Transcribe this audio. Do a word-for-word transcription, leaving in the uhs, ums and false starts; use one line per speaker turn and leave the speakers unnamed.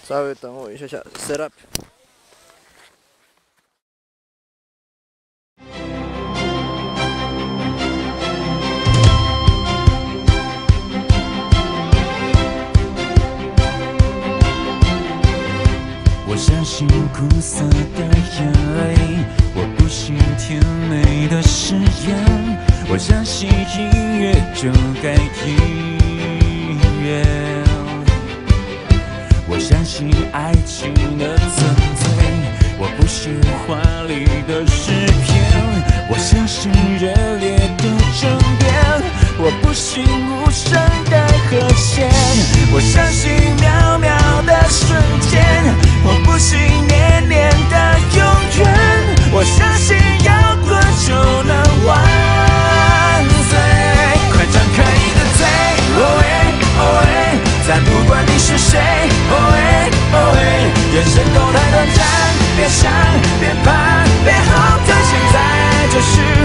稍微等我一下下 ，set up。
我相信苦涩的眼泪，我不信甜美的誓言，我相信音乐就该音乐。 我相信爱情的纯粹，我不信华丽的诗篇，我相信热烈的争辩，我不信无声的和弦，我相信渺渺的瞬间，我不信年年的永远，我相信摇滚就能万岁，快张开你的嘴，哦哎哦哎，再不管你是谁。 哦哎哦哎，人生都太短暂，别想，别怕，别后退，现在就是。